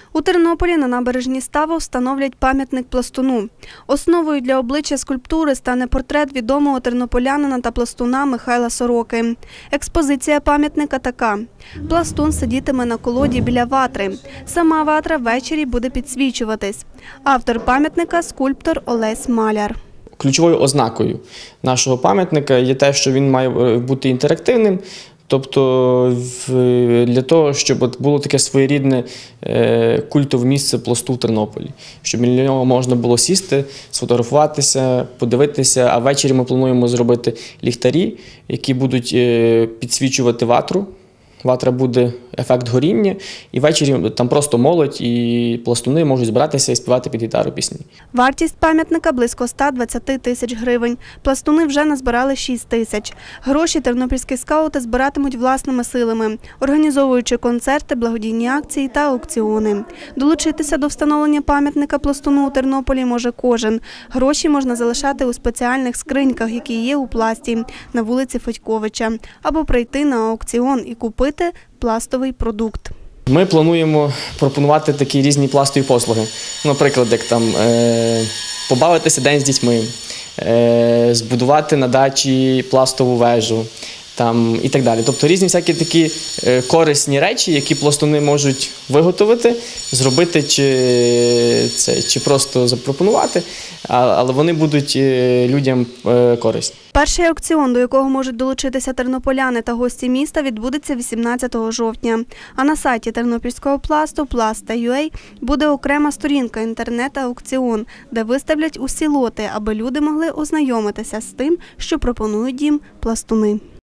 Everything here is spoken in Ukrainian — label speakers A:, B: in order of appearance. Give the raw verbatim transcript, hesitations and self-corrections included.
A: У Тернополі на набережні Ставу встановлять пам'ятник пластуну. Основою для обличчя скульптури стане портрет відомого тернополянина та пластуна Михайла Сороки. Експозиція пам'ятника така. Пластун сидітиме на колоді біля ватри. Сама ватра ввечері буде підсвічуватись. Автор пам'ятника – скульптор Олесь Маляр.
B: Ключовою ознакою нашого пам'ятника є те, що він має бути інтерактивним. Тобто для того, щоб було таке своєрідне культове місце пласту в Тернополі, щоб біля нього можна було сісти, сфотографуватися, подивитися, а ввечері ми плануємо зробити ліхтарі, які будуть підсвічувати ватру. Ватра буде ефект горіння, і ввечері там просто молодь і пластуни можуть збиратися і співати під гітару пісні.
A: Вартість пам'ятника – близько ста двадцяти тисяч гривень. Пластуни вже назбирали шість тисяч. Гроші тернопільські скаути збиратимуть власними силами, організовуючи концерти, благодійні акції та аукціони. Долучитися до встановлення пам'ятника пластуну у Тернополі може кожен. Гроші можна залишати у спеціальних скриньках, які є у пласті, на вулиці Федьковича, або прийти на аукціон і купити пластовий продукт.
B: Ми плануємо пропонувати такі різні пластові послуги. Наприклад, як там е, побавитися день з дітьми, е, збудувати на дачі пластову вежу там, і так далі. Тобто різні всякі такі е, корисні речі, які пластуни можуть виготовити, зробити чи, це, чи просто запропонувати, але вони будуть е, людям е, корисні.
A: Перший аукціон, до якого можуть долучитися тернополяни та гості міста, відбудеться вісімнадцятого жовтня. А на сайті тернопільського пласту пласт крапка ю а буде окрема сторінка «Інтернет-аукціон», де виставлять усі лоти, аби люди могли ознайомитися з тим, що пропонують їм пластуни.